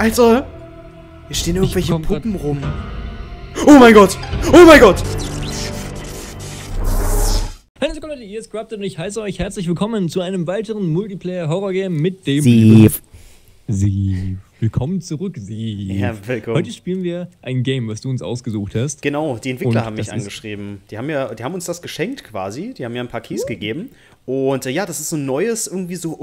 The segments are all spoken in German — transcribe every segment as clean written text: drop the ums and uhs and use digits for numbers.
Alter! Hier stehen irgendwelche Puppen rum. Oh mein Gott! Oh mein Gott! Hallo Leute, hier ist Corrupted und ich heiße euch herzlich willkommen zu einem weiteren Multiplayer-Horror-Game mit dem Sieve. Willkommen zurück, Sieve. Ja, willkommen. Heute spielen wir ein Game, was du uns ausgesucht hast. Genau, die Entwickler haben mich angeschrieben. Die haben uns das geschenkt quasi. Die haben mir ein paar Keys gegeben. Und ja, das ist so ein neues, irgendwie so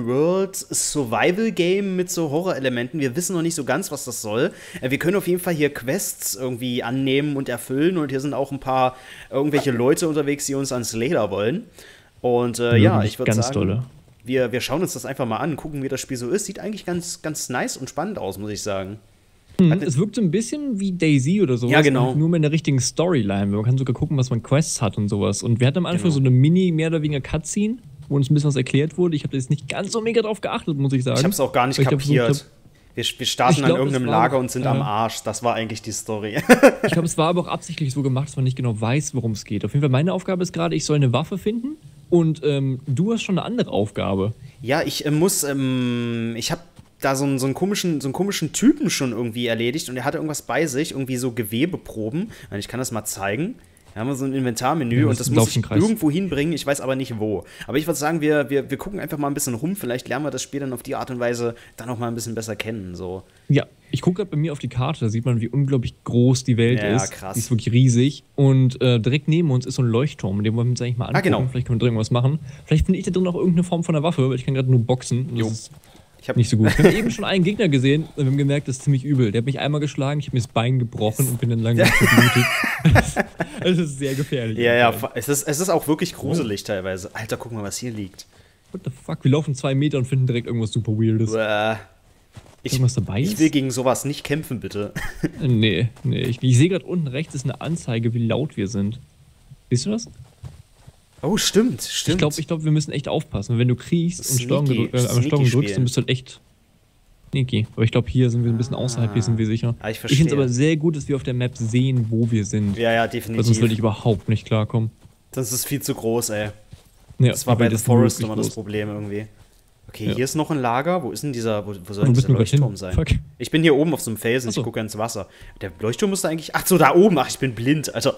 Open-World-Survival-Game mit so Horrorelementen. Wir wissen noch nicht so ganz, was das soll. Wir können auf jeden Fall hier Quests irgendwie annehmen und erfüllen. Und hier sind auch ein paar irgendwelche Leute unterwegs, die uns ans Leder wollen. Und ja, ich würde sagen, tolle. Wir schauen uns das einfach mal an, gucken, wie das Spiel so ist. Sieht eigentlich ganz nice und spannend aus, muss ich sagen. Es wirkt so ein bisschen wie DayZ oder sowas. Ja, genau. Nur mit einer richtigen Storyline. Man kann sogar gucken, was man Quests hat und sowas. Und wir hatten am Anfang so eine mehr oder weniger Cutscene, wo uns ein bisschen was erklärt wurde. Ich habe jetzt nicht ganz so mega drauf geachtet, muss ich sagen. Ich habe es auch gar nicht kapiert. Wir starten an irgendeinem Lager und sind am Arsch. Das war eigentlich die Story. Ich glaube, es war aber auch absichtlich so gemacht, dass man nicht genau weiß, worum es geht. Auf jeden Fall, meine Aufgabe ist gerade, ich soll eine Waffe finden. Und du hast schon eine andere Aufgabe. Ja, ich habe da so einen komischen Typen schon irgendwie erledigt und er hatte irgendwas bei sich, irgendwie so Gewebeproben. Ich kann das mal zeigen. Da haben wir so ein Inventarmenü und das muss ich irgendwo hinbringen, ich weiß aber nicht wo. Aber ich würde sagen, wir gucken einfach mal ein bisschen rum, vielleicht lernen wir das Spiel dann auf die Art und Weise dann auch mal ein bisschen besser kennen. So. Ja, ich gucke gerade bei mir auf die Karte, da sieht man, wie unglaublich groß die Welt ist. Ja, krass. Die ist wirklich riesig. Und direkt neben uns ist so ein Leuchtturm, den wollen wir uns eigentlich mal angucken. Genau. Vielleicht können wir drin was machen. Vielleicht finde ich da drin auch irgendeine Form von einer Waffe, weil ich kann gerade nur boxen. Das ist nicht so gut. Ich habe eben schon einen Gegner gesehen und wir haben gemerkt, das ist ziemlich übel. Der hat mich einmal geschlagen, ich habe mir das Bein gebrochen und bin dann langsam verblutet. Das ist sehr gefährlich. Ja, es ist auch wirklich gruselig teilweise. Alter, guck mal, was hier liegt. What the fuck? Wir laufen 2 Meter und finden direkt irgendwas super Weirdes. Irgendwas dabei ist? Ich will gegen sowas nicht kämpfen, bitte. Nee. Ich sehe gerade unten rechts ist eine Anzeige, wie laut wir sind. Siehst du das? Oh, stimmt. Ich glaube, wir müssen echt aufpassen. Wenn du kriechst und Steuerung drückst, dann bist du halt echt sneaky. Aber ich glaube, hier sind wir ein bisschen außerhalb, hier sind wir sicher. Ich verstehe. Ich finde es aber sehr gut, dass wir auf der Map sehen, wo wir sind. Ja, definitiv. Weil sonst würde ich überhaupt nicht klarkommen. Das ist viel zu groß, ey. Ja, das war bei The Forest immer das Problem irgendwie. Okay, hier ist noch ein Lager. Wo ist denn dieser, wo soll denn dieser Leuchtturm sein? Fuck. Ich bin hier oben auf so einem Felsen, ich gucke ins Wasser. Der Leuchtturm müsste eigentlich, ach so, da oben. Ach, ich bin blind, Alter.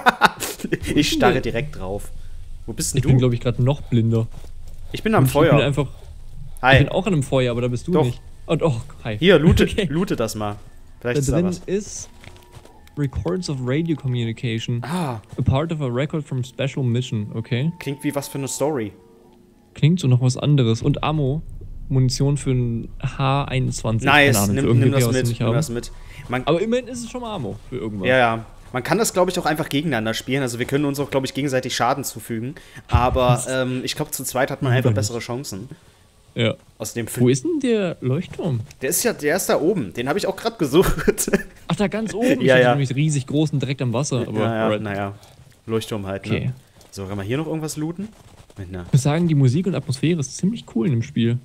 Ich starre direkt drauf. Wo bist denn du? Ich bin, glaube ich, gerade noch blinder. Ich bin am Feuer. Ich bin auch an einem Feuer, aber da bist du nicht. Und hi. Hier, loote das mal. Vielleicht ist da was. Ist Records of Radio Communication. A part of a record from Special Mission, okay. Klingt wie was für eine Story. Klingt so noch was anderes. Und Ammo. Munition für ein H21. Nice, nimm das mit. Aber immerhin ist es schon mal Ammo für irgendwas. Ja. Man kann das, glaube ich, auch einfach gegeneinander spielen. Also wir können uns auch, glaube ich, gegenseitig Schaden zufügen. Aber ich glaube, zu zweit hat man einfach bessere Chancen. Ja. Wo ist denn der Leuchtturm? Der ist da oben. Den habe ich auch gerade gesucht. Ach, da ganz oben? Ja. Ich nämlich riesig groß und direkt am Wasser. Aber naja. Leuchtturm halt, okay. Ne? So, kann man hier noch irgendwas looten? Ich muss sagen, die Musik und Atmosphäre ist ziemlich cool in dem Spiel.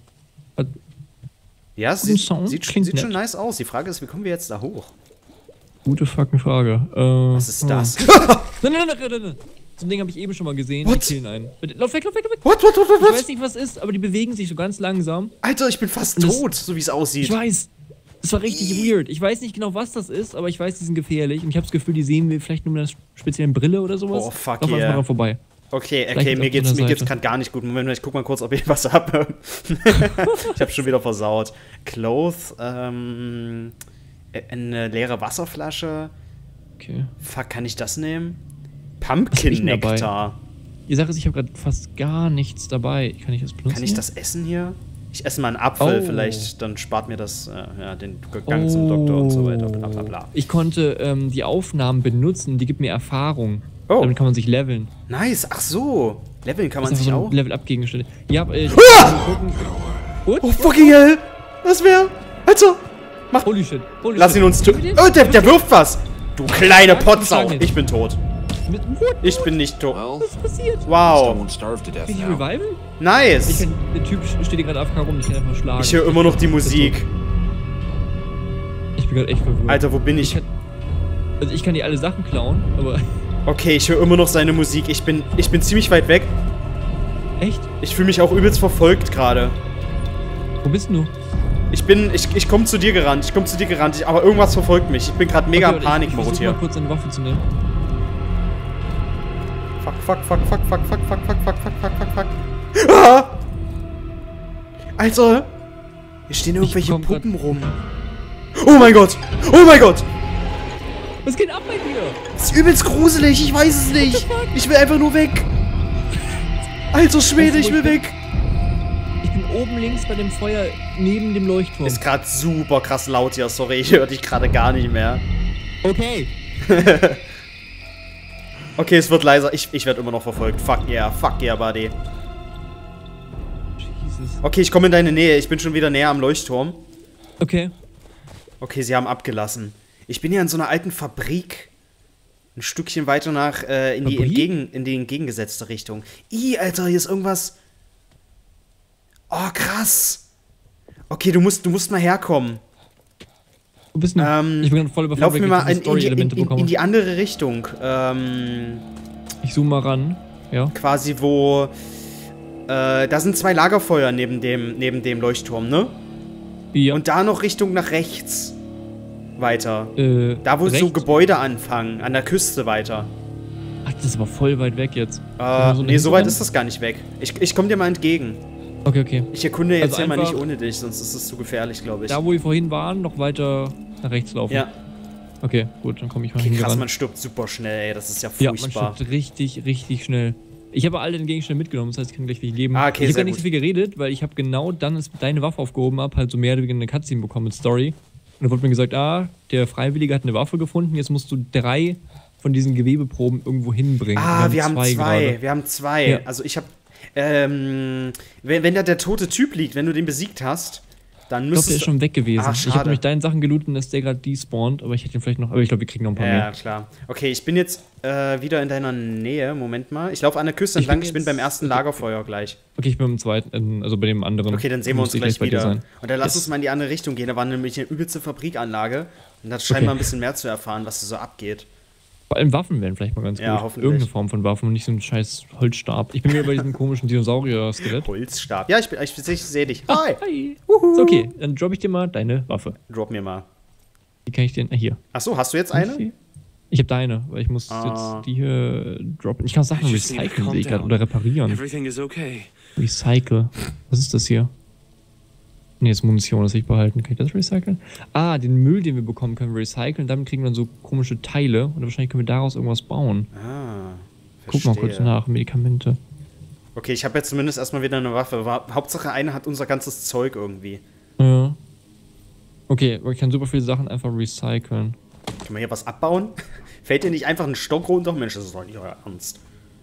Ja, es sieht schon nice aus. Die Frage ist, wie kommen wir jetzt da hoch? Gute fucking Frage. Was ist das? Nein. So ein Ding habe ich eben schon mal gesehen. What? Die killen einen. Lauf weg. What? Ich weiß nicht, was ist, aber die bewegen sich so ganz langsam. Alter, ich bin fast tot, so wie es aussieht. Ich weiß. Das war richtig weird. Ich weiß nicht genau, was das ist, aber ich weiß, die sind gefährlich. Und ich habe das Gefühl, die sehen wir vielleicht nur mit einer speziellen Brille oder sowas. Oh, fuck yeah. Lauf einfach mal vorbei. Okay, mir geht's gerade gar nicht gut. Moment, ich guck mal kurz, ob ich was habe. Ich hab's schon wieder versaut. Clothes, eine leere Wasserflasche. Okay. Fuck, kann ich das nehmen? Pumpkin-Nektar. Die Sache ist, ich habe gerade fast gar nichts dabei. Kann ich das benutzen? Kann ich das essen hier? Ich esse mal einen Apfel, vielleicht, dann spart mir das den Gang zum Doktor und so weiter, bla bla bla. Ich konnte die Aufnahmen benutzen, die gibt mir Erfahrung. Damit kann man sich leveln. Nice, ach so. Leveln kann man sich so auch? Level-Up-Gegenstände. Ja, oh, fucking hell! Was wär? Alter! Mach. Holy shit. Lass ihn uns töten. Oh, der wirft was! Du kleine Potsau! Ich bin tot. Ich bin nicht tot. Was ist passiert? Wow. Krieg ich Revival? Nice! Der Typ steht hier gerade AFK rum, ich kann einfach schlagen. Ich höre immer noch die Musik. Ich bin gerade echt verwirrt. Alter, wo bin ich? Also ich kann dir alle Sachen klauen, aber... Okay, ich höre immer noch seine Musik. Ich bin ziemlich weit weg. Echt? Ich fühle mich auch übelst verfolgt gerade. Wo bist du? Ich komme zu dir gerannt. Aber irgendwas verfolgt mich. Ich bin gerade mega im Panikmodus hier. Ich versuche mal kurz eine Waffe zu nehmen. Fuck. Ah! Alter! Hier stehen irgendwelche Puppen rum. Oh mein Gott! Was geht ab bei dir? Das ist übelst gruselig, ich weiß es nicht. Ich will einfach nur weg. Alter Schwede, ich will weg. Ich bin oben links bei dem Feuer neben dem Leuchtturm. Ist gerade super krass laut hier, sorry, ich höre dich gerade gar nicht mehr. Okay. Okay, es wird leiser. Ich werde immer noch verfolgt. Fuck yeah, buddy. Jesus. Okay, ich komme in deine Nähe. Ich bin schon wieder näher am Leuchtturm. Okay. Okay, sie haben abgelassen. Ich bin hier in so einer alten Fabrik. Ein Stückchen weiter nach in die entgegengesetzte Richtung. Alter, hier ist irgendwas. Oh, krass. Okay, du musst mal herkommen. Wo bist du? Ich bin voll überfordert. Lauf mir mal in die andere Richtung. Ich zoome mal ran. Ja. Quasi wo. Da sind 2 Lagerfeuer neben dem Leuchtturm, ne? Ja. Und da noch Richtung nach rechts. Weiter. Da wo so Gebäude anfangen, an der Küste weiter. Ach, das ist aber voll weit weg jetzt. Nee, so weit ist das gar nicht weg. Ich komm dir mal entgegen. Okay. Ich erkunde jetzt hier mal nicht ohne dich, sonst ist es zu gefährlich, glaube ich. Da, wo wir vorhin waren, noch weiter nach rechts laufen. Ja. Okay, gut, dann komme ich mal hin. Krass, man stirbt super schnell, ey, das ist ja furchtbar. Ja, man stirbt richtig schnell. Ich habe alle den Gegenstände mitgenommen, das heißt, ich kann gleich leben. Okay, ich habe gar nicht so viel geredet, weil ich habe genau dann, als ich deine Waffe aufgehoben habe, halt so mehr oder weniger eine Cutscene bekommen mit Story. Und da wurde mir gesagt, der Freiwillige hat eine Waffe gefunden, jetzt musst du 3 von diesen Gewebeproben irgendwo hinbringen. Wir haben zwei. Ja. Also ich habe wenn da der tote Typ liegt, wenn du den besiegt hast, dann müsstest du... der ist schon weg gewesen. Schade. Ich habe nämlich deine Sachen gelootet und dass der gerade despawnt, aber ich hätte ihn vielleicht noch... Aber ich glaube, wir kriegen noch ein paar mehr. Ja, klar. Okay, ich bin jetzt wieder in deiner Nähe. Moment mal. Ich laufe an der Küste entlang. Ich bin beim ersten Lagerfeuer gleich. Okay, ich bin beim zweiten, also bei dem anderen. Okay, dann sehen wir uns gleich wieder. Und dann lass uns mal in die andere Richtung gehen. Da war nämlich eine übelste Fabrikanlage. Und da scheint mal ein bisschen mehr zu erfahren, was da so abgeht. Vor allem Waffen wären vielleicht mal ganz gut. Hoffentlich. Irgendeine Form von Waffen und nicht so ein scheiß Holzstab. Ich bin wieder bei diesem komischen Dinosaurier-Skelett. Holzstab. Ja, ich sehe dich. Hi. So, okay, dann droppe ich dir mal deine Waffe. Drop mir mal. Wie kann ich den... Hier. Achso, hast du jetzt eine? Ich habe deine, weil ich muss jetzt die hier droppen. Ich kann Sachen recyceln, sehe ich gerade, oder reparieren. Recycle. Was ist das hier? Ne, ist Munition, das will ich behalten. Kann ich das recyceln? Den Müll, den wir bekommen, können wir recyceln. Damit kriegen wir dann so komische Teile. Und wahrscheinlich können wir daraus irgendwas bauen. Guck mal kurz nach. Medikamente. Okay, ich habe jetzt zumindest erstmal wieder eine Waffe. Hauptsache, eine hat unser ganzes Zeug irgendwie. Ja. Okay, aber ich kann super viele Sachen einfach recyceln. Können wir hier was abbauen? Fällt dir nicht einfach ein Stock runter? Mensch, das ist doch nicht euer Ernst.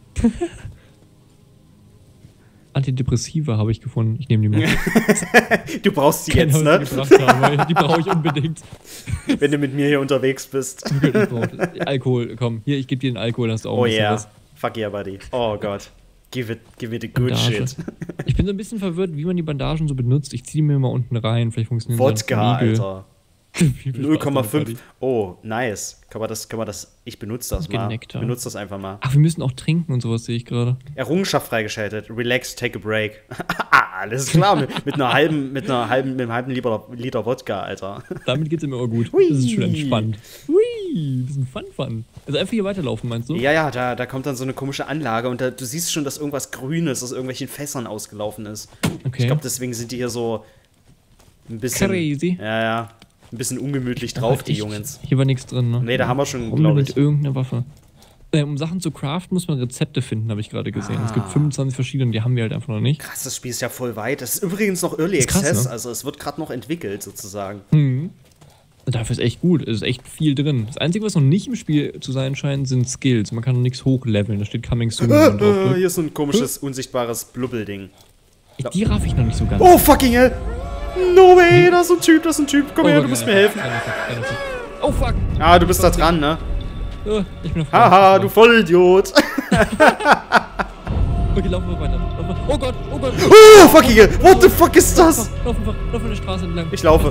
Antidepressiva habe ich gefunden. Ich nehme die mal. Du brauchst die jetzt, ne? Die brauche ich unbedingt. Wenn du mit mir hier unterwegs bist. Alkohol, komm. Hier, ich gebe dir den Alkohol, hast du auch was. Fuck yeah, buddy. Oh Gott. Give me the good shit. Ich bin so ein bisschen verwirrt, wie man die Bandagen so benutzt. Ich ziehe die mir mal unten rein. Vielleicht funktioniert Wodka, Alter. 0,5. Oh, nice. Kann man das? Ich benutze das mal. Ich benutze das einfach mal. Ach, wir müssen auch trinken und sowas, sehe ich gerade. Errungenschaft freigeschaltet. Relax, take a break. Alles klar. mit einem halben Liter Wodka, Alter. Damit geht's mir immer gut. Hui. Das ist schon entspannt. Hui, das ist ein Fun. Also einfach hier weiterlaufen, meinst du? Ja, da kommt dann so eine komische Anlage und du siehst schon, dass irgendwas Grünes aus irgendwelchen Fässern ausgelaufen ist. Okay. Ich glaube, deswegen sind die hier so ein bisschen... Crazy. Ja. Ein bisschen ungemütlich drauf, die Jungs. Hier war nichts drin, ne? Nee, da haben wir schon, glaube ich. Irgendeine Waffe. Um Sachen zu craften, muss man Rezepte finden, habe ich gerade gesehen. Es gibt 25 verschiedene, die haben wir halt einfach noch nicht. Krass, das Spiel ist ja voll weit. Das ist übrigens noch Early Access, ne? Also es wird gerade noch entwickelt, sozusagen. Dafür ist echt gut, es ist echt viel drin. Das Einzige, was noch nicht im Spiel zu sein scheint, sind Skills. Man kann noch nichts hochleveln, da steht Coming Soon. Hier ist so ein komisches, unsichtbares Blubbelding. Die raff ich noch nicht so ganz. Oh, fucking hell! No way, da ist ein Typ. Komm her, du musst mir helfen. Oh, fuck. Du bist da dran, ne? Ich bin auf Haha, du Vollidiot. Okay, laufen wir weiter. Oh Gott. Oh, fucking hell. What the fuck ist das? Lauf an der Straße entlang. Ich laufe.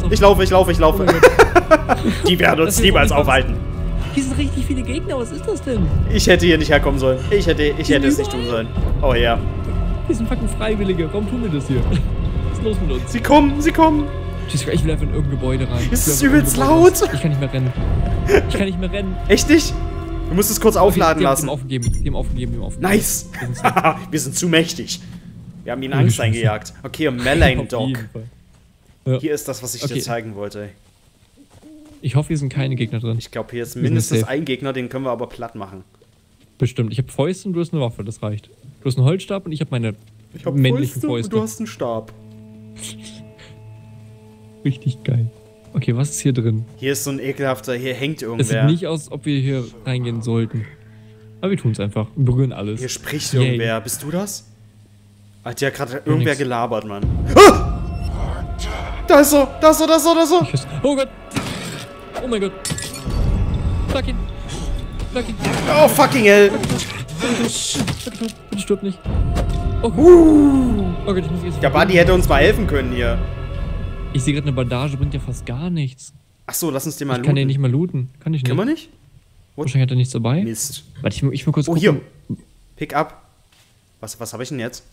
Die werden uns niemals aufhalten. Hier sind richtig viele Gegner, was ist das denn? Ich hätte hier nicht herkommen sollen. Ich hätte es nicht tun sollen. Oh ja. Hier sind fucking Freiwillige. Warum tun wir das hier? Was ist los mit uns? Sie kommen. Ich will einfach in irgendein Gebäude rein. Es ist übelst laut. Ich kann nicht mehr rennen. Echt nicht? Du musst es kurz aufladen lassen. Die haben aufgegeben. Nice. Wir sind zu mächtig. Wir haben ihnen Angst eingejagt. Okay, Melee Dog. Ja. Hier ist das, was ich dir zeigen wollte. Ich hoffe, hier sind keine Gegner drin. Ich glaube, hier ist mindestens ein Gegner, den können wir aber platt machen. Bestimmt. Ich habe Fäuste und du hast eine Waffe, das reicht. Du hast einen Holzstab und ich habe meine männlichen Fäuste. Und du hast einen Stab. Richtig geil. Okay, was ist hier drin? Hier ist so ein ekelhafter, hier hängt irgendwer. Es sieht nicht aus, ob wir hier reingehen sollten. Aber wir tun es einfach. Wir berühren alles. Hier spricht irgendwer. Bist du das? Hat ja gerade irgendwer gelabert, Mann. Ah! Da ist so. Oh Gott. Oh mein Gott. Schlag ihn. Oh, fucking hell. Bitte stirb nicht. Oh Gott, ich muss jetzt... Der Buddy hätte uns mal helfen können hier. Ich sehe gerade, eine Bandage bringt ja fast gar nichts. Achso, lass uns den mal looten. Ich kann den nicht mal looten. Kann ich nicht. Kann man nicht? Wahrscheinlich hat er nichts dabei. Mist. Warte, ich will kurz gucken. Hier. Pick up. Was habe ich denn jetzt?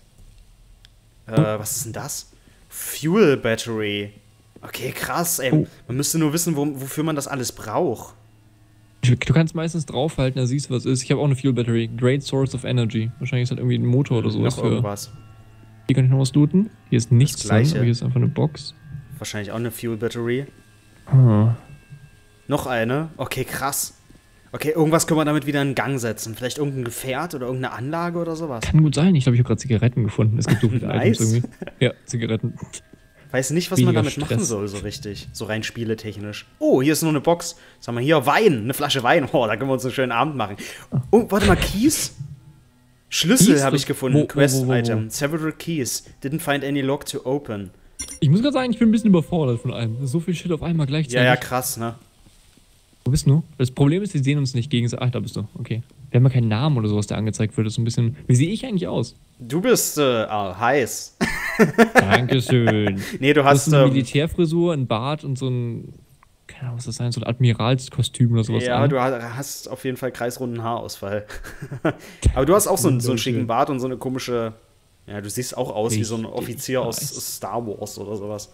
Was ist denn das? Fuel Battery. Okay, krass, ey. Man müsste nur wissen, wofür man das alles braucht. Du kannst meistens draufhalten, da siehst du, was ist. Ich habe auch eine Fuel Battery. Great Source of Energy. Wahrscheinlich ist das irgendwie ein Motor oder sowas. Noch irgendwas. Hier kann ich noch was looten. Hier ist nichts drin, aber hier ist einfach eine Box. Wahrscheinlich auch eine Fuel Battery. Ah. Noch eine? Okay, krass. Okay, irgendwas können wir damit wieder in Gang setzen. Vielleicht irgendein Gefährt oder irgendeine Anlage oder sowas. Kann gut sein. Ich glaube, ich habe gerade Zigaretten gefunden. Es gibt so viele Items irgendwie. Ja, Zigaretten. Weiß nicht, was man damit machen soll, so richtig. So rein spieletechnisch. Oh, hier ist nur eine Box. Was haben wir hier? Wein. Eine Flasche Wein. Oh, da können wir uns einen schönen Abend machen. Oh, warte mal, Keys? Schlüssel habe ich gefunden. Quest-Item. Several keys. Didn't find any lock to open. Ich muss gerade sagen, ich bin ein bisschen überfordert von allem. So viel Shit auf einmal gleichzeitig. Ja, krass, ne? Wo bist du? Das Problem ist, wir sehen uns nicht gegenseitig. Ach, da bist du. Okay. Wir haben ja keinen Namen oder sowas, der angezeigt wird. Das ist ein bisschen... Wie sehe ich eigentlich aus? Du bist heiß. Dankeschön. Nee, du hast eine Militärfrisur, ein Bart und so ein... Keine Ahnung, was das sein soll. So ein Admiralskostüm oder sowas. Ja, du hast auf jeden Fall kreisrunden Haarausfall. Aber du hast auch so einen schicken Bart und so eine komische... Ja, du siehst auch aus wie so ein Offizier aus Star Wars oder sowas.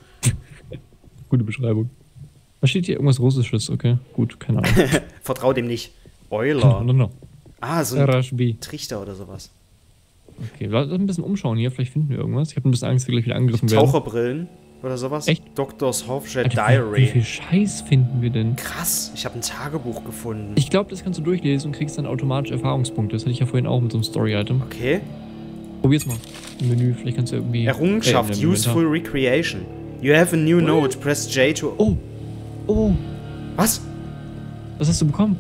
Gute Beschreibung. Was steht hier? Irgendwas Russisches, okay. Gut, keine Ahnung. Vertrau dem nicht. Euler. No. Ah, so ein Trichter oder sowas. Okay, lass ein bisschen umschauen hier. Vielleicht finden wir irgendwas. Ich habe ein bisschen Angst, dass wir gleich wieder angegriffen werden. Taucherbrillen oder sowas. Echt? Doctor's Hofjet Diary. Wie viel Scheiß finden wir denn? Krass, ich habe ein Tagebuch gefunden. Ich glaube, das kannst du durchlesen und kriegst dann automatisch Erfahrungspunkte. Das hatte ich ja vorhin auch mit so einem Story-Item. Okay. Probier's mal. Im Menü, vielleicht kannst du irgendwie... Errungenschaft, Useful Recreation. You have a new note, press J to... Oh. Was? Was hast du bekommen?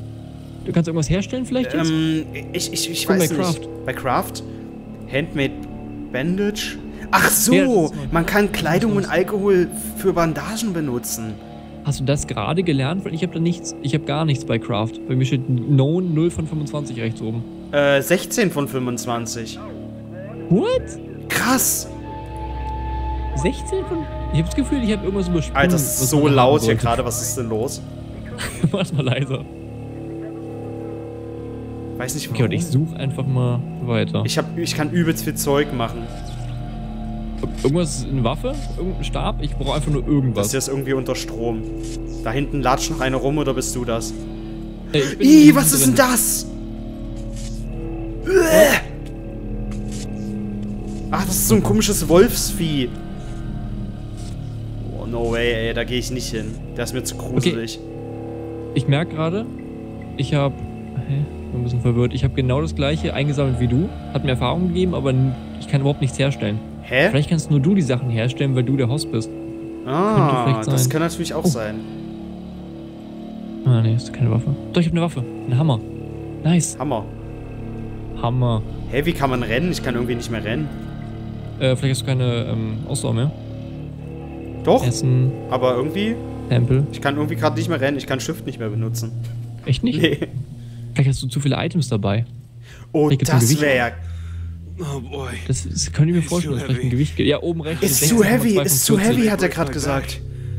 Du kannst irgendwas herstellen vielleicht jetzt? Ich weiß nicht. Bei Craft? Handmade Bandage? Ach so, ja, man kann Kleidung und Alkohol für Bandagen benutzen. Hast du das gerade gelernt? Weil ich habe da nichts, ich habe gar nichts bei Craft. Bei mir steht Known 0 von 25 rechts oben. 16 von 25. What? Krass. 16 von... Ich habe das Gefühl, ich habe irgendwas übersprungen. Alter, das ist so laut hier gerade. Was ist denn los? Mach's mal leiser. Weiß nicht warum. Okay, und ich suche einfach mal weiter. Ich kann übelst viel Zeug machen. Irgendwas, eine Waffe? Irgendein Stab? Ich brauche einfach nur irgendwas. Das hier ist irgendwie unter Strom. Da hinten latscht noch einer rum, oder bist du das? Was ist denn das? Ach, das ist so ein komisches Wolfsvieh. Oh, no way, ey, da gehe ich nicht hin. Der ist mir zu gruselig. Okay. Ich merke gerade, ich habe... Ich bin ein bisschen verwirrt. Ich habe genau das gleiche eingesammelt wie du. Hat mir Erfahrung gegeben, aber ich kann überhaupt nichts herstellen. Hä? Vielleicht kannst nur du die Sachen herstellen, weil du der Host bist. Ah, das kann natürlich auch sein. Ah, nee, ist keine Waffe. Doch, ich habe eine Waffe. Ein Hammer. Nice. Hammer. Hä, wie kann man rennen? Ich kann irgendwie nicht mehr rennen. Vielleicht hast du keine Ausdauer mehr. Doch, Essen. Aber irgendwie... Tempel. Ich kann irgendwie gerade nicht mehr rennen. Ich kann Shift nicht mehr benutzen. Echt nicht? Nee. Vielleicht hast du zu viele Items dabei. Oh, das wäre ja... Oh boy. Das könnte ich mir vorstellen, dass vielleicht ein Gewicht geht. Ja, oben rechts. It's too heavy, hat er gerade gesagt.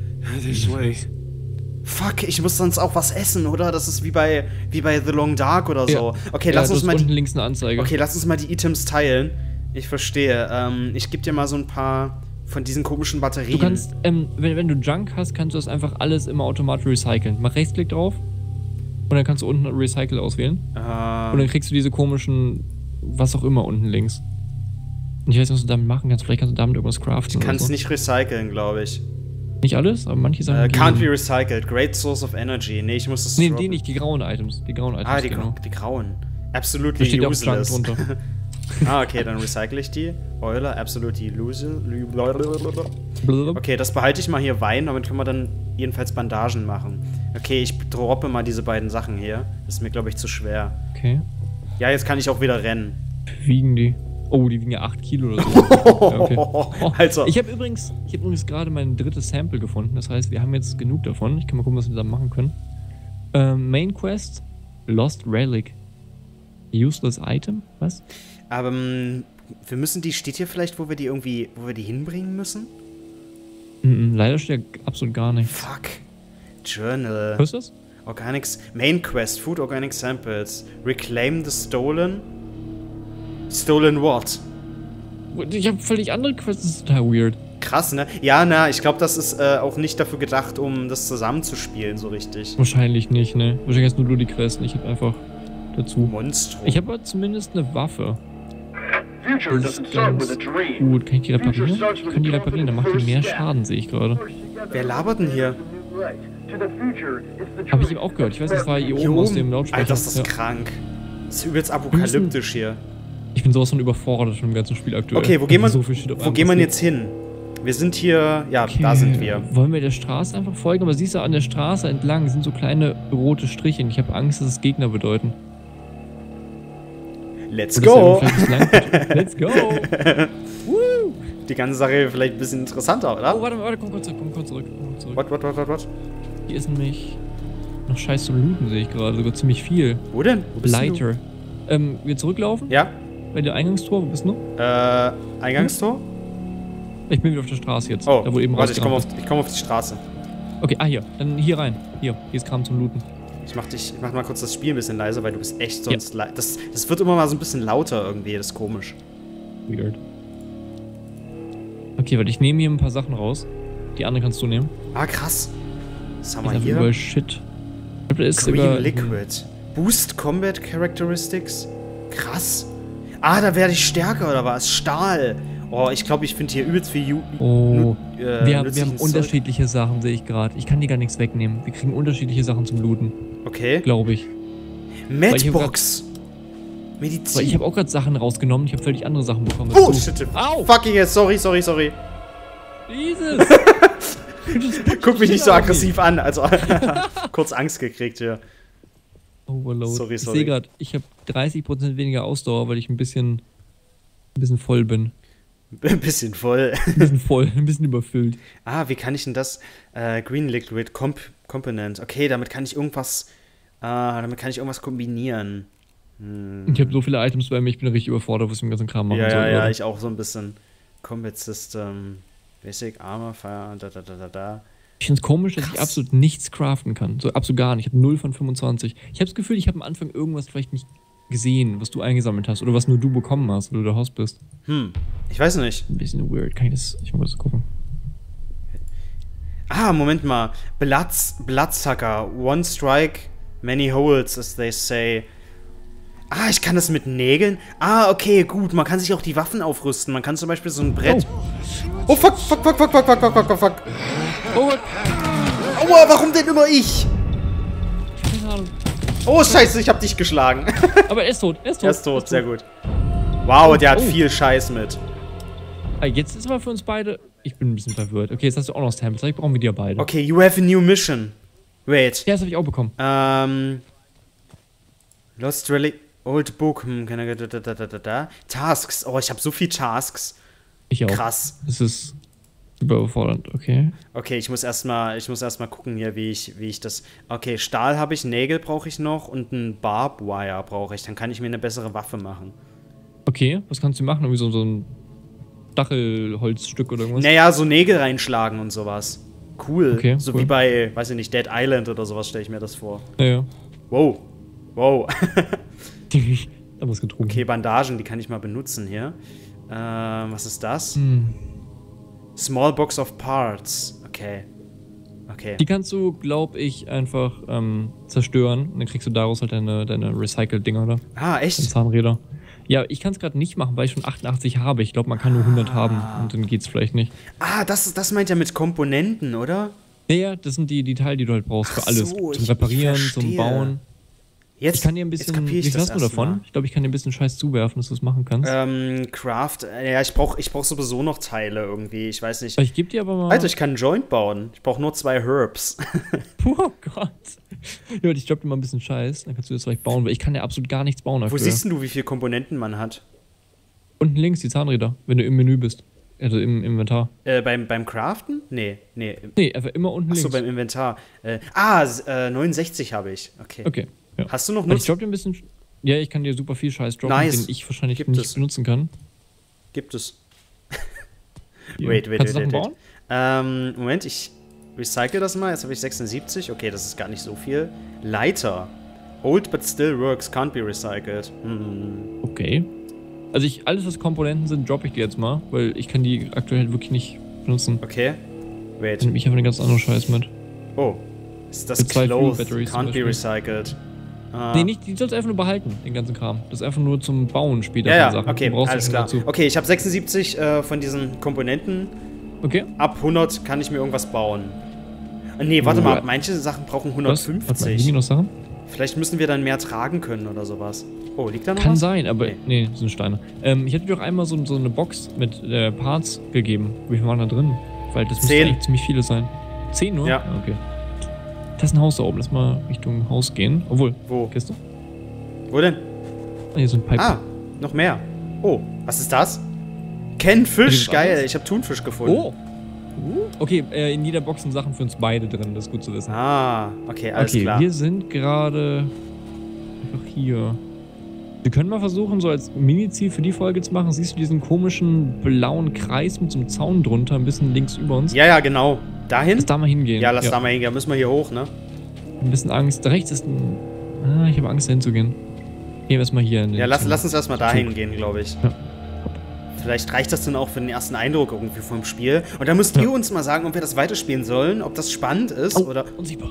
Fuck, ich muss sonst auch was essen, oder? Das ist wie bei The Long Dark oder so. Ja. Okay, lass uns mal unten links eine Anzeige. Okay, lass uns mal die Items teilen. Ich verstehe. Ich gebe dir mal so ein paar von diesen komischen Batterien. Du kannst, wenn du Junk hast, kannst du das einfach alles immer automatisch recyceln. Mach Rechtsklick drauf und dann kannst du unten Recycle auswählen. Und dann kriegst du diese komischen, was auch immer unten links. Und ich weiß nicht, was du damit machen kannst. Vielleicht kannst du damit irgendwas craften. Ich kann es nicht recyceln, glaube ich. Nicht alles, aber manche Sachen. Can't be recycled. Great source of energy. Nee, ich muss das. Nee, die nicht, die grauen Items. Die grauen Items. Die grauen. Absolutely steht useless. Auch drunter. Okay, dann recycle ich die. Euler, absolutely useless. Okay, das behalte ich mal hier Wein, damit können wir dann jedenfalls Bandagen machen. Okay, ich droppe mal diese beiden Sachen hier. Das ist mir, glaube ich, zu schwer. Okay. Ja, jetzt kann ich auch wieder rennen. Wiegen die? Oh, die wiegen ja 8 Kilo oder so. Ja, okay. Also. Ich habe übrigens gerade mein drittes Sample gefunden. Das heißt, wir haben jetzt genug davon. Ich kann mal gucken, was wir da machen können. Main Quest, Lost Relic. Useless Item? Was? Aber wir müssen steht hier vielleicht, wo wir die hinbringen müssen? Leider steht ja absolut gar nichts. Fuck. Journal. Was ist das? Organics. Main Quest, Food Organic Samples. Reclaim the stolen. Stolen what? Ich habe völlig andere Quests, das ist total weird. Krass, ne? Ja, ich glaube, das ist auch nicht dafür gedacht, um das zusammenzuspielen, so richtig. Wahrscheinlich nicht, ne? Wahrscheinlich hast nur du die Quest, ich habe einfach dazu. Monstrum. Ich habe aber zumindest eine Waffe. Das ist ganz gut. Kann ich die reparieren? Ich kann die reparieren, dann macht die mehr Schaden, sehe ich gerade. Wer labert denn hier? Habe ich eben auch gehört. Ich weiß, das war hier oben aus dem Lautsprecher. Alter, ist das krank. Das ist übelst apokalyptisch hier. Ich bin sowas von überfordert schon im ganzen Spiel aktuell. Okay, wo gehen wir jetzt hin? Wir sind hier, ja, okay, da sind wir. Wollen wir der Straße einfach folgen? Aber siehst du, an der Straße entlang sind so kleine rote Striche. Ich habe Angst, dass es Gegner bedeuten. Let's go! Let's go! Woo! Die ganze Sache vielleicht ein bisschen interessanter, oder? Oh, warte, komm kurz zurück. What? Hier ist nämlich noch Scheiß zum Looten, sehe ich gerade. Sogar ziemlich viel. Wo denn? Wo bist Leiter. Wir zurücklaufen? Ja. Bei der Eingangstor, wo bist du? Eingangstor? Ich bin wieder auf der Straße jetzt. Oh, da wo eben warte, ich komm auf die Straße. Okay, hier. Dann hier rein. Hier ist Kram zum Looten. Ich mach mal kurz das Spiel ein bisschen leiser, weil du bist echt sonst das wird immer mal so ein bisschen lauter irgendwie, das ist komisch. Weird. Okay, warte, ich nehme hier ein paar Sachen raus. Die anderen kannst du nehmen. Ah, krass. Was haben wir hier? Überall Shit. Green Liquid. Boost Combat Characteristics. Krass. Ah, da werde ich stärker, oder was? Stahl. Oh, ich glaube, ich finde hier übelst viel wir haben unterschiedliche Sachen, sehe ich gerade. Ich kann dir gar nichts wegnehmen. Wir kriegen unterschiedliche Sachen zum Looten. Okay. Glaube ich. Medbox. Medizin. Weil ich habe auch gerade Sachen rausgenommen. Ich habe völlig andere Sachen bekommen. Oh, shit. Au. Fucking yes. Sorry. Jesus. Guck mich nicht so aggressiv an. Also, kurz Angst gekriegt hier. Overload. Sorry. Ich sehe gerade, ich habe 30% weniger Ausdauer, weil ich ein bisschen voll bin. Ein bisschen voll. Ein bisschen überfüllt. Ah, wie kann ich denn das? Green Liquid Component. Okay, damit kann ich irgendwas kombinieren. Ich habe so viele Items bei mir, ich bin richtig überfordert, was ich mit dem ganzen Kram machen soll. Ja, ich auch so ein bisschen. Combat System, Basic Armor, Fire, da. Ich finde es komisch, dass ich absolut nichts craften kann. So absolut gar nicht. Ich habe 0 von 25. Ich habe das Gefühl, ich habe am Anfang irgendwas vielleicht nicht gesehen, was du eingesammelt hast oder was nur du bekommen hast, weil du der Host bist. Ich weiß nicht. Ein bisschen weird. Ich muss das gucken. Ah, Moment mal. Bloodsucker. One strike, many holes, as they say. Ah, ich kann das mit Nägeln? Ah, okay, gut. Man kann sich auch die Waffen aufrüsten. Man kann zum Beispiel so ein Brett... Oh, fuck. Oh Gott. Aua, warum denn immer ich? Keine Ahnung. Oh, scheiße, ich hab dich geschlagen. Aber er ist tot. Er ist tot, sehr gut. Wow, der hat viel Scheiß mit. Jetzt ist aber für uns beide... Ich bin ein bisschen verwirrt. Okay, jetzt hast du auch noch Samples. Vielleicht brauchen wir die ja beide. Okay, you have a new mission. Wait. Ja, das habe ich auch bekommen. Lost Relic... Old Book. Tasks. Oh, ich habe so viel Tasks. Ich auch. Krass. Das ist super überfordernd. Okay. Okay, ich muss erstmal gucken hier, wie ich das... Okay, Stahl habe ich, Nägel brauche ich noch und ein Barbwire brauche ich. Dann kann ich mir eine bessere Waffe machen. Okay, was kannst du machen? Irgendwie so ein Stachelholzstück oder irgendwas? Naja, so Nägel reinschlagen und sowas. Cool. Okay, so wie bei, weiß ich nicht, Dead Island oder sowas stelle ich mir das vor. Ja. Wow. Da was getrunken. Okay, Bandagen, die kann ich mal benutzen hier. Was ist das? Small Box of Parts. Okay. Okay. Die kannst du, glaube ich, einfach zerstören. Und dann kriegst du daraus halt deine Recycle-Dinger da. Ah, echt? Zahnräder. Ja, ich kann es gerade nicht machen, weil ich schon 88 habe. Ich glaube, man kann nur 100 haben und dann geht's vielleicht nicht. Ah, das meint ja mit Komponenten, oder? Ja, das sind die Teile, die du halt brauchst für alles. Zum Reparieren, zum Bauen. Ich kann dir ein bisschen. Wie viel hast du davon? Ich glaube, ich kann dir ein bisschen Scheiß zuwerfen, dass du es machen kannst. Craft. Ja, ich brauch sowieso noch Teile irgendwie. Ich weiß nicht. Ich gebe dir aber mal. Alter, ich kann einen Joint bauen. Ich brauche nur 2 Herbs. Oh Gott. Ja, ich droppe dir mal ein bisschen Scheiß. Dann kannst du das vielleicht bauen, weil ich kann ja absolut gar nichts bauen. Wo siehst du, wie viele Komponenten man hat? Unten links, die Zahnräder, wenn du im Menü bist. Also im Inventar. Beim Craften? Nee. Nee, einfach immer unten links. Achso, beim Inventar. 69 habe ich. Okay. Ja. Hast du noch Nutzen? Ich droppe dir ein bisschen. Ja, ich kann dir super viel Scheiß droppen, den ich wahrscheinlich nicht benutzen kann. Gibt es. Wait. Bauen? Moment, ich recycle das mal. Jetzt habe ich 76. Okay, das ist gar nicht so viel. Leiter. Old but still works, can't be recycled. Okay. Also alles, was Komponenten sind, droppe ich dir jetzt mal, weil ich kann die aktuell wirklich nicht benutzen. Okay. Wait. Dann nehme ich einfach einen ganz anderen Scheiß mit. Oh. Ist das Cloth? Can't be recycled. Nee, nicht, die sollst du einfach nur behalten, den ganzen Kram. Das ist einfach nur zum Bauen später. Ja, okay, alles klar. Okay, ich habe 76 von diesen Komponenten. Okay. Ab 100 kann ich mir irgendwas bauen. Nee, warte mal, manche Sachen brauchen 150. Was? Noch Sachen? Vielleicht müssen wir dann mehr tragen können oder sowas. Oh, liegt da noch was? Kann sein, aber nee, das sind Steine. Ich hätte dir doch einmal so eine Box mit Parts gegeben. Wie viel waren da drin? Weil das müsste eigentlich ziemlich viele sein. 10 nur? Ja. Okay. Das ist ein Haus da oben. Lass mal Richtung Haus gehen. Obwohl. Wo? Kiste? Wo denn? Hier so ein Pipe. Ah, noch mehr. Oh, was ist das? Ken Fisch, geil. Ich habe Thunfisch gefunden. Oh. Okay, in jeder Box sind Sachen für uns beide drin. Das ist gut zu wissen. Ah, okay, alles klar. Wir sind gerade einfach hier. Wir können mal versuchen, so als Mini-Ziel für die Folge zu machen. Siehst du diesen komischen blauen Kreis mit so einem Zaun drunter, ein bisschen links über uns? Ja, genau. Dahin? Lass da mal hingehen. Ja, lass da mal hingehen. Da müssen wir hier hoch, ne? Ein bisschen Angst. Da rechts ist ein... ich habe Angst, da hinzugehen. Gehen wir erstmal hier in den lass uns erstmal da hingehen, glaube ich. Ja. Vielleicht reicht das dann auch für den ersten Eindruck irgendwie vom Spiel. Und da müsst ihr uns mal sagen, ob wir das weiterspielen sollen, ob das spannend ist oder... Unsichtbar.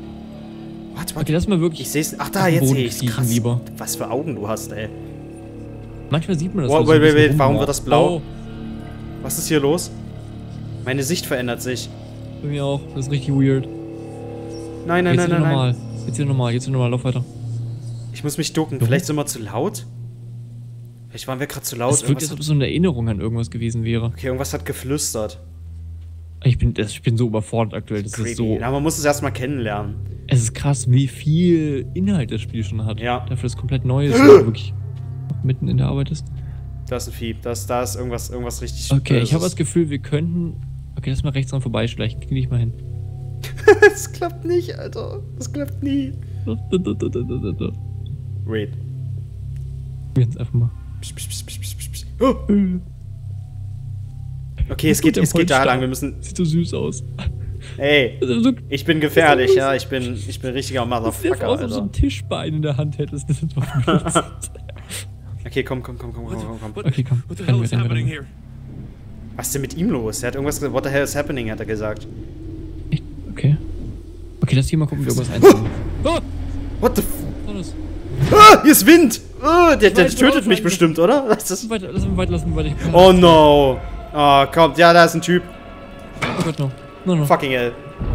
Warte. Okay, lass mal wirklich... Ich seh's... Ach da, jetzt sehe ich's. Krass. Lieber. Was für Augen du hast, ey. Manchmal sieht man das. Wait, warum wird das blau? Oh. Was ist hier los? Meine Sicht verändert sich. Bei mir auch. Das ist richtig weird. Nein. Jetzt wieder normal. Lauf weiter. Ich muss mich ducken. Vielleicht sind wir zu laut? Vielleicht waren wir gerade zu laut. Es wirkt, als ob es so eine Erinnerung an irgendwas gewesen wäre. Okay, irgendwas hat geflüstert. Ich bin so überfordert aktuell. Das ist so... Ja, man muss es erstmal kennenlernen. Es ist krass, wie viel Inhalt das Spiel schon hat. Ja. Dafür, dass es komplett neu ist, und wirklich noch mitten in der Arbeit ist. Da ist ein Vieh. Da ist irgendwas richtig Okay, ich habe das Gefühl, wir könnten... Okay, lass mal rechts dran vorbeischleichen. Knie dich mal hin. Das klappt nicht, Alter. Das klappt nie. Wait. Jetzt einfach mal. Oh. Okay, es geht da lang. Wir müssen... Sieht so süß aus. Ey, ich bin gefährlich, ja. Ich bin richtiger Motherfucker, Alter. Wenn du so ein Tischbein in der Hand hättest, das ist was. Okay, komm. Okay, komm. Was ist denn mit ihm los? Er hat irgendwas gesagt. What the hell is happening, hat er gesagt. Echt? Okay. Okay, lass hier mal gucken, wie irgendwas einzeln. Oh! What the f... Ah, hier ist Wind! Oh, der tötet mich bestimmt, oder? Lass uns weiter. Oh no! Oh, kommt. Ja, da ist ein Typ. Oh Gott, no. Fucking hell.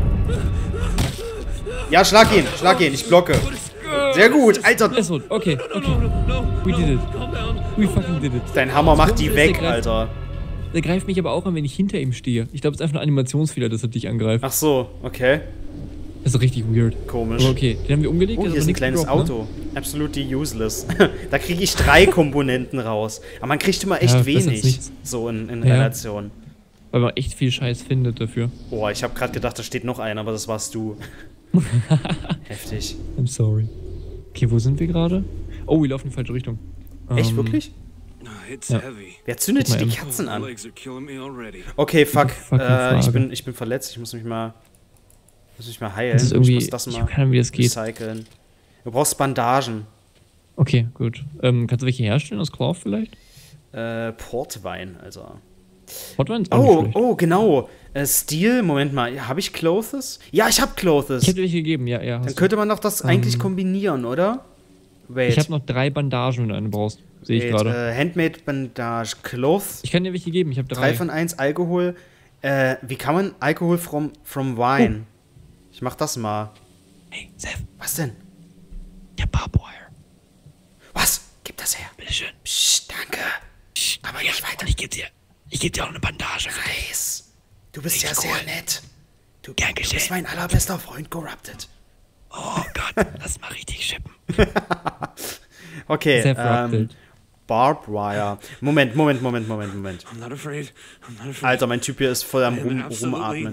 Ja, schlag ihn. Ich blocke. Sehr gut, Alter. Okay. We did it. We fucking did it. Dein Hammer macht die weg, Alter. Der greift mich aber auch an, wenn ich hinter ihm stehe. Ich glaube, es ist einfach ein Animationsfehler, dass er dich angreift. Ach so, okay. Das ist richtig weird. Komisch. Aber okay, den haben wir umgelegt. Oh, hier ist ein kleines Auto. Absolutely useless. Da kriege ich 3 Komponenten raus. Aber man kriegt immer echt wenig. So in Relation. Weil man echt viel Scheiß findet dafür. Boah, ich habe gerade gedacht, da steht noch einer, aber das warst du. Heftig. I'm sorry. Okay, wo sind wir gerade? Oh, wir laufen in die falsche Richtung. Echt, wirklich? Ja. Wer zündet die Kerzen an? Okay, fuck. Ich bin verletzt. Ich muss mich mal heilen. Das ist irgendwie, ich muss das mal ich keine Ahnung, wie das geht. recyceln. Du brauchst Bandagen. Okay, gut. Kannst du welche herstellen aus Cloth vielleicht? Portwein, also. Oh, genau. Steel, Moment mal, habe ich Clothes? Ja, ich habe Clothes. Ich hätte dich gegeben, ja. Dann könnte man doch das eigentlich kombinieren, oder? Wait. Ich habe noch 3 Bandagen, wenn du eine brauchst. Sehe ich gerade. Handmade Bandage, Clothes. Ich kann dir welche geben, ich habe 3. 3 von 1, Alkohol. Wie kann man Alkohol from Wine? Ich mach das mal. Hey, Seth. Was denn? Ja, Barbwire. Was? Gib das her. Bitteschön. Psst, danke. Psst, aber nicht weiter. Ich geb dir auch eine Bandage. Nice. Du bist ja sehr nett. Du bist mein allerbester Freund, Corrupted. Oh Gott, lass mal richtig schippen. Okay, Barbed Wire. Moment. I'm not afraid. Alter, mein Typ hier ist voll am Rumatmen.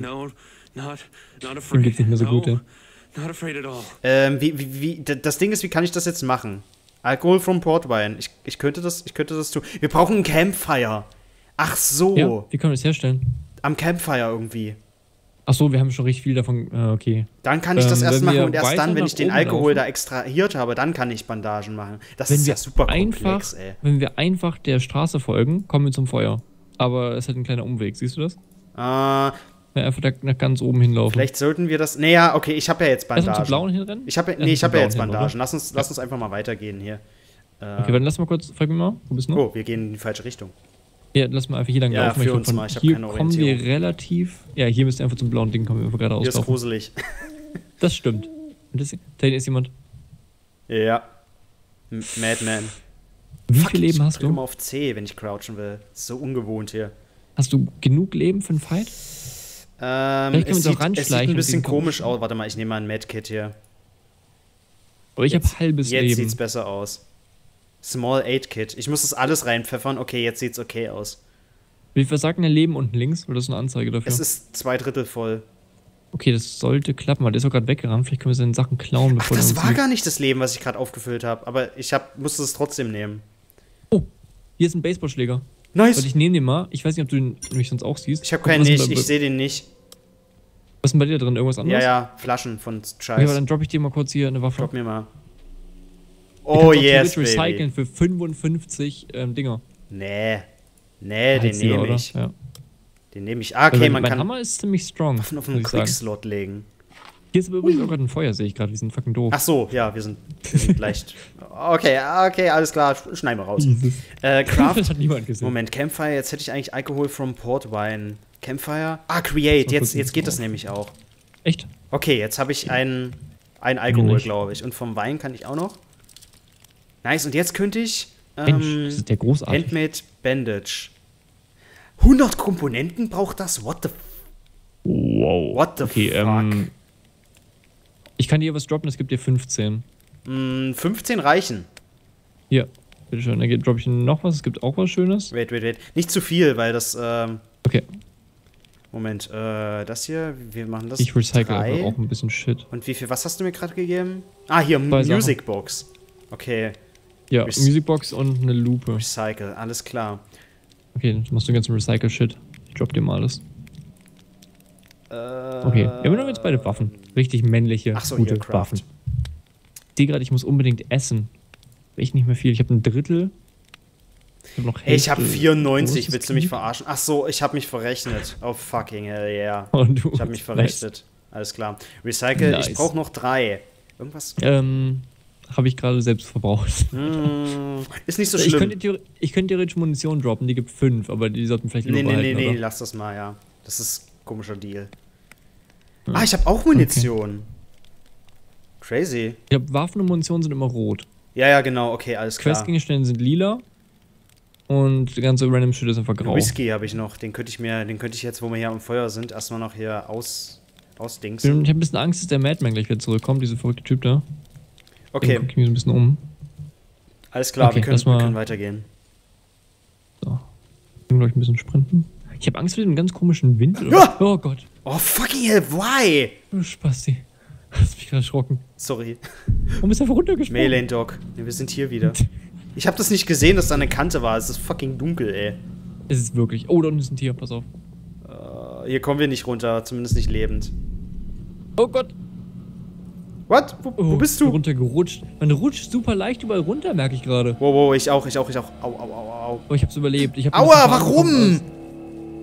Dem geht's nicht mehr so gut, ja. Not afraid at all. Das Ding ist, wie kann ich das jetzt machen? Alkohol from Portwein. Ich könnte das tun. Wir brauchen ein Campfire. Ach so. Ja, wie können wir das herstellen? Am Campfire irgendwie. Ach so, wir haben schon richtig viel davon. Okay. Dann kann ich das erst machen und erst dann, wenn ich den Alkohol da extrahiert habe, dann kann ich Bandagen machen. Das ist ja super komplex, ey. Wenn wir einfach der Straße folgen, kommen wir zum Feuer. Aber es ist halt ein kleiner Umweg, siehst du das? Ja, einfach nach ganz oben hinlaufen. Vielleicht sollten wir das. Naja, okay, ich habe ja jetzt Bandagen. Lass uns zu blauen hinrennen? Ich habe ja jetzt Bandagen. Lass uns einfach mal weitergehen hier. Okay, dann lass mal kurz. Frag mich mal, wo bist du noch? Oh, wir gehen in die falsche Richtung. Ja, lass mal einfach hier lang laufen. Für uns mal. Ich habe keine Orientierung. Hier kommen wir relativ. Ja, hier müsst ihr einfach zum blauen Ding kommen, wir einfach gerade auslaufen. Hier ist gruselig. Das stimmt. Da hinten ist jemand. Ja. Madman. Wie viel Leben hast du? Ich drücke mal auf C, wenn ich crouchen will. Das ist so ungewohnt hier. Hast du genug Leben für einen Fight? Es sieht ein bisschen komisch aus. Warte mal, ich nehme mal ein Medkit hier. Aber ich habe halbes Leben. Jetzt sieht's besser aus. Small 8 Kit. Ich muss das alles reinpfeffern. Okay, jetzt sieht's okay aus. Wie viel sagt denn der Leben unten links? Oder ist das eine Anzeige dafür? Es ist 2/3 voll. Okay, das sollte klappen, weil der ist auch gerade weggerannt. Vielleicht können wir seine Sachen klauen, bevor das war gar nicht das Leben, was ich gerade aufgefüllt habe. Aber ich musste es trotzdem nehmen. Oh, hier ist ein Baseballschläger. Nice. Warte, ich nehme den mal. Ich weiß nicht, ob du den mich sonst auch siehst. Ich habe keinen nicht. Ich sehe den nicht. Was ist denn bei dir drin? Irgendwas anderes? Ja, Flaschen von Scheiß. Okay, aber dann droppe ich dir mal kurz hier eine Waffe. Drop mir mal. Oh yes, recyceln für 55 Dinger. Nee, den nehme ich. Ja. Den nehme ich. Ah, okay, mein Hammer ist ziemlich strong. Auf einen Quickslot legen. Hier ist aber übrigens auch gerade ein Feuer, sehe ich gerade. Wir sind fucking doof. Ach so, ja, wir sind leicht. Okay, alles klar. Schneiden wir raus. Craft. Hat niemand gesehen. Moment, Campfire. Jetzt hätte ich eigentlich Alkohol from Portwein. Campfire. Ah, Create. Jetzt geht das nämlich auch. Echt? Okay, jetzt habe ich ein Alkohol, glaube ich. Und vom Wein kann ich auch noch. Nice, und jetzt könnte ich Mensch, das ist der großartig. Handmade Bandage. 100 Komponenten braucht das? What the fuck? Ich kann dir was droppen, es gibt dir 15. 15 reichen. Ja, bitteschön. Dann droppe ich noch was, es gibt auch was Schönes. Wait. Nicht zu viel, weil das, Okay. Moment, das hier, wir machen das. Ich recycle einfach auch ein bisschen Shit. Und was hast du mir gerade gegeben? Ah, hier, Musicbox. Okay. Ja, Musicbox und eine Lupe. Recycle, alles klar. Okay, dann machst du den ganzen Recycle-Shit. Ich drop dir mal alles. Okay, wir haben jetzt beide Waffen. Richtig männliche, gute Waffen. Ich sehe gerade, ich muss unbedingt essen. Ich nicht mehr viel. Ich habe ein Drittel. Ich habe noch Hälfte. Ich habe 94. Willst du mich verarschen? Ach so, ich habe mich verrechnet. Oh fucking hell yeah. Ich habe mich verrechnet. Alles klar. Recycle, nice. Ich brauche noch 3. Irgendwas? Habe ich gerade selbst verbraucht. Ist nicht so schlimm. Ich könnte theoretisch Munition droppen, die gibt 5, aber die sollten vielleicht lieber behalten, Nee, lass das mal, ja. Das ist ein komischer Deal. Ja. Ah, ich habe auch Munition. Okay. Crazy. Ich glaube, Waffen und Munition sind immer rot. Ja, genau, okay, alles klar. Questgegenstände sind lila. Und die ganze random Shit ist einfach grau. Whisky habe ich noch, den könnte ich jetzt, wo wir hier am Feuer sind, erstmal noch hier ausdingsen. Ich habe ein bisschen Angst, dass der Madman gleich wieder zurückkommt, dieser verrückte Typ da. Okay. Dann guck ich mich so ein bisschen um. Alles klar, okay, wir können weitergehen. So. Ich will gleich ein bisschen sprinten. Ich habe Angst vor dem ganz komischen Wind. Ja! Oh Gott. Oh fucking hell, why? Du Spasti. Hast mich gerade erschrocken. Sorry. Warum ist er einfach runtergesprungen? Melee Dog. Nee, wir sind hier wieder. Ich habe das nicht gesehen, dass da eine Kante war. Es ist fucking dunkel, ey. Es ist wirklich. Oh, da unten ist ein Tier, pass auf. Hier kommen wir nicht runter, zumindest nicht lebend. Oh Gott. What? Wo bist du? Ich bin runtergerutscht. Man rutscht super leicht überall runter, merke ich gerade. Wow, ich auch. Au. Aber ich hab's überlebt. Aua, warum?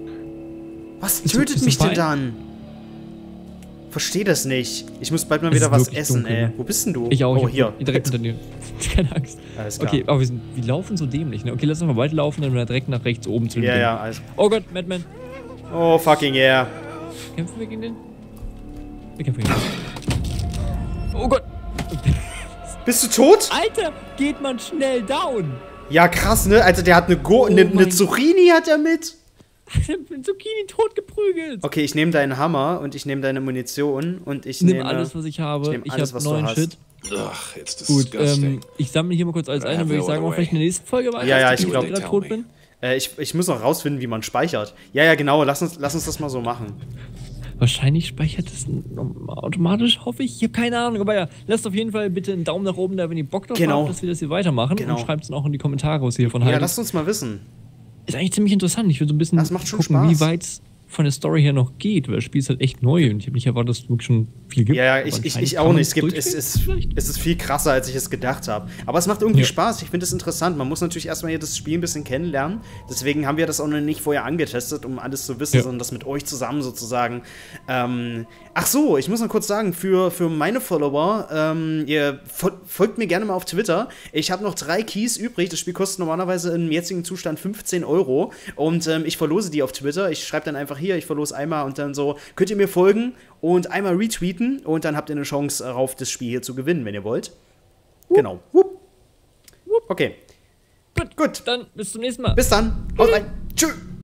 Was tötet mich denn dann? Verstehe das nicht. Ich muss bald mal wieder was essen, ey. Wo bist denn du? Ich auch. Oh, hier. Direkt unter dir. Keine Angst. Alles klar. Okay, aber wir laufen so dämlich, ne? Okay, lass uns mal weiterlaufen, dann direkt nach rechts oben zu dem Ding. Ja, alles. Oh Gott, Madman. Oh, fucking yeah. Kämpfen wir gegen den? Wir kämpfen gegen den. Oh Gott. Bist du tot? Alter, geht man schnell down. Ja, krass, ne? Also der hat eine Zucchini hat er mit. Eine Zucchini totgeprügelt. Okay, ich nehme deinen Hammer und ich nehme deine Munition und ich nehme alles, was ich habe. Ich habe neuen Shit. Ugh, it's gut, ich sammle hier mal kurz alles ein, dann würde ich sagen, auch vielleicht in der nächsten Folge weiter. Ja, ich glaube, ich tot bin. Ich muss noch rausfinden, wie man speichert. Ja, genau, lass uns das mal so machen. Wahrscheinlich speichert es automatisch, hoffe ich. Ich habe keine Ahnung, aber ja, lasst auf jeden Fall bitte einen Daumen nach oben da, wenn ihr Bock drauf habt, dass wir das hier weitermachen. Und schreibt es dann auch in die Kommentare, was ihr hiervon haltet. Ja, lasst uns mal wissen. Ist eigentlich ziemlich interessant. Ich würde so ein bisschen gucken, wie weit es von der Story her noch geht, weil das Spiel ist halt echt neu und ich habe nicht erwartet, dass es wirklich schon viel gibt. Ja, ich auch nicht. Es ist viel krasser, als ich es gedacht habe. Aber es macht irgendwie Spaß. Ich finde es interessant. Man muss natürlich erstmal hier das Spiel ein bisschen kennenlernen. Deswegen haben wir das auch noch nicht vorher angetestet, um alles zu wissen, sondern das mit euch zusammen sozusagen. Ach so, ich muss noch kurz sagen, für meine Follower, ihr folgt mir gerne mal auf Twitter. Ich habe noch 3 Keys übrig. Das Spiel kostet normalerweise im jetzigen Zustand 15 € und ich verlose die auf Twitter. Ich schreibe dann einfach hier, ich verlose einmal und dann so, könnt ihr mir folgen und einmal retweeten und dann habt ihr eine Chance darauf, das Spiel hier zu gewinnen, wenn ihr wollt. Genau. Okay. Gut. Dann bis zum nächsten Mal. Bis dann. Haut rein.